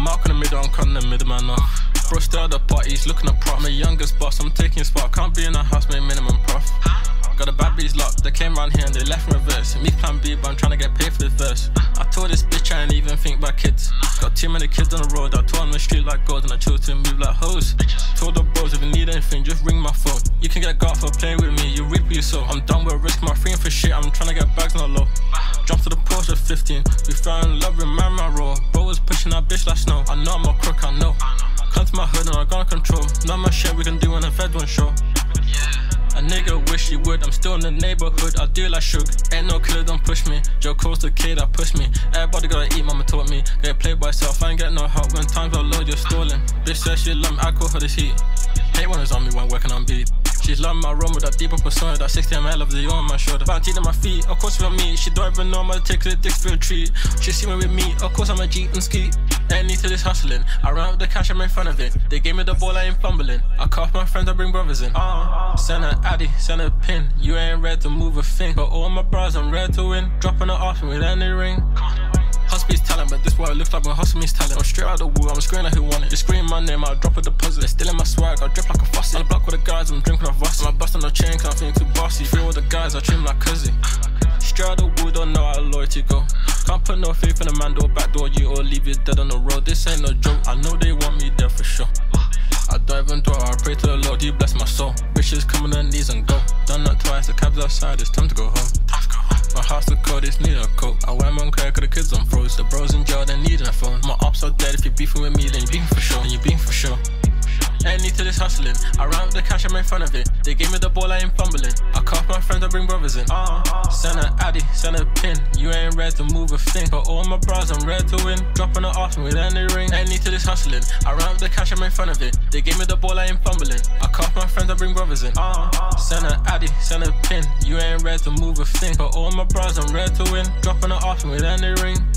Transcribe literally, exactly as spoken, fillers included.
mark in the middle, I'm cutting the middleman off. Bro, still at the parties, looking at prof. I'm the youngest boss, I'm taking a spot. Can't be in a house, make minimum prof. Got a bad beats locked, they came round here and they left in reverse. Me plan B, but I'm trying to get paid for this verse. I told this bitch I ain't even think about kids. Got too many kids on the road, I told them the street like gold and I chose to move like hoes. Told the bros if you need anything, just ring my phone. You can get got for playing with me, you reap what you sow. I'm done with risking my freedom for shit, I'm trying to get bags on the low. Jump to the post at fifteen, we fell in love with man my roll. Bro was pushing that bitch like snow, I know I'm a crook, I know. Come to my hood and I got control. Not my shit we can do when the Fed won't show. A nigga wish he would, I'm still in the neighborhood, I do like Shook. Ain't no killer, don't push me. Joe Cole's the kid that pushed me. Everybody gotta eat, mama taught me. Gotta play by yourself, I ain't get no help. When times are low, you're stalling. Bitch says she love me, I call her this heat. Hate when it's on me when working on beat. She's loving my room with that deeper persona, that sixty milliliters of the on my shoulder. Bounty to my feet, of course with me. She don't even know I'm gonna take the dicks for a treat. She see me with me, of course I'm a Jeep and ski. Ain't need to this hustling. I ran with the cash, I'm in front of it. They gave me the ball, I ain't fumbling. I cuff my friends, I bring brothers in. Uh, send a addy, send a pin. You ain't ready to move a thing. But all my bras, I'm ready to win. Dropping it off with any ring. Hustle me's talent, but this what it looks like when hustle me's talent. I'm straight out the woo, I'm screaming like who want it. You scream my name, I'll drop a deposit. They're still in my swag, I'll drip like a faucet. On the block with the guys, I'm drinking off Vossi. I'm busting no chain, cause I'm feeling too bossy. Feel with the guys, I trim like cuzzy. Straight out the woo, don't know how loyalty go. Can't put no faith in a man door, backdoor you or leave you dead on the road. This ain't no joke, I know they want me there for sure. I don't even dwell, I pray to the Lord, you bless my soul. Bitches come on their knees and go. Done that twice, the cab's outside, it's time to go home. My house the code, it's need a coat. I wear my own credit, cause the kids on froze. The bros in jail, they need a phone. My ops are dead, if you're beefing with me, then you're beefing for sure. Then you're beefing for sure. Ain't need to this hustling. I ran with the cash, I'm in front of it. They gave me the ball, I ain't fumbling. I cuff my friends, I bring brothers in. Uh, send a addy, send a pin. You ain't ready to move a thing. But all my bras, I'm ready to win. Dropping it off with any ring. Ain't need to this hustling. I ran with the cash, I'm in front of it. They gave me the ball, I ain't fumbling. I cuff my friends, I bring brothers in. Uh, send a addy, send a pin. You ain't ready to move a thing. But all my bras, I'm ready to win. Dropping it off with any ring.